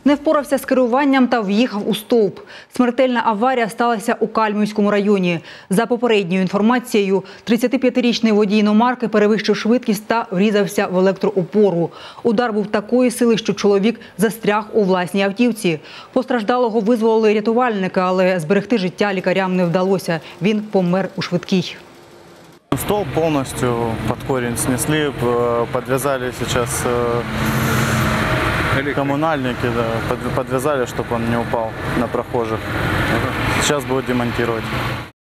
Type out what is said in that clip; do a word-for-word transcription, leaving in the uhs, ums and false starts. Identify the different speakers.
Speaker 1: Не впорався з керуванням та в'їхав у стовп. Смертельна аварія сталася у Кальмівському районі. За попередньою інформацією, тридцятип'ятирічний водій іномарки перевищив швидкість та врізався в електроопору. Удар був такої сили, що чоловік застряг у власній автівці. Постраждалого визволили рятувальники, але зберегти життя лікарям не вдалося. Він помер у швидкій.
Speaker 2: Столб полностью под корень снесли, подвязали сейчас коммунальники, да, подвязали, чтобы он не упал на прохожих. Сейчас будут демонтировать.